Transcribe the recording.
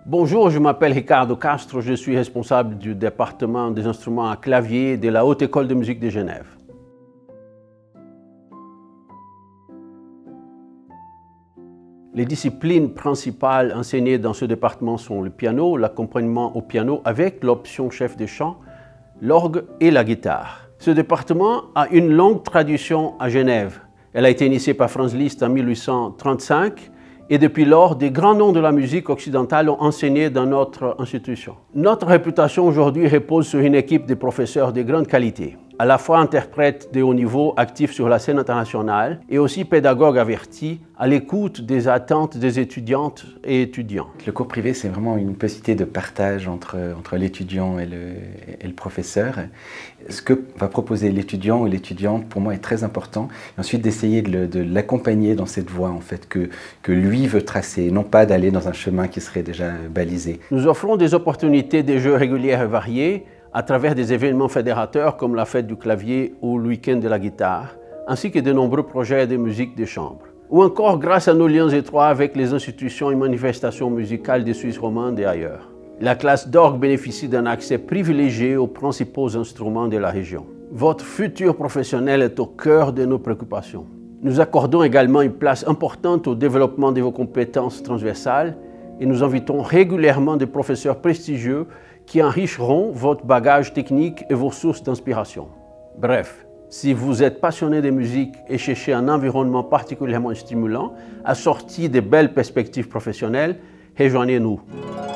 Bonjour, je m'appelle Ricardo Castro, je suis responsable du département des instruments à clavier de la Haute École de musique de Genève. Les disciplines principales enseignées dans ce département sont le piano, l'accompagnement au piano avec l'option chef de chant, l'orgue et la guitare. Ce département a une longue tradition à Genève. Elle a été initiée par Franz Liszt en 1835 et depuis lors, des grands noms de la musique occidentale ont enseigné dans notre institution. Notre réputation aujourd'hui repose sur une équipe de professeurs de grande qualité, à la fois interprètes de haut niveau actifs sur la scène internationale et aussi pédagogues avertis à l'écoute des attentes des étudiantes et étudiants. Le cours privé, c'est vraiment une possibilité de partage entre l'étudiant et le professeur. Ce que va proposer l'étudiant ou l'étudiante, pour moi, est très important. Et ensuite, d'essayer de l'accompagner dans cette voie en fait, que lui veut tracer, non pas d'aller dans un chemin qui serait déjà balisé. Nous offrons des opportunités de jeux régulières et variés à travers des événements fédérateurs comme la fête du clavier ou le week-end de la guitare, ainsi que de nombreux projets de musique de chambre. Ou encore grâce à nos liens étroits avec les institutions et manifestations musicales de Suisse romande et ailleurs. La classe d'orgue bénéficie d'un accès privilégié aux principaux instruments de la région. Votre futur professionnel est au cœur de nos préoccupations. Nous accordons également une place importante au développement de vos compétences transversales et nous invitons régulièrement des professeurs prestigieux qui enrichiront votre bagage technique et vos sources d'inspiration. Bref, si vous êtes passionné de musique et cherchez un environnement particulièrement stimulant, assorti de belles perspectives professionnelles, rejoignez-nous.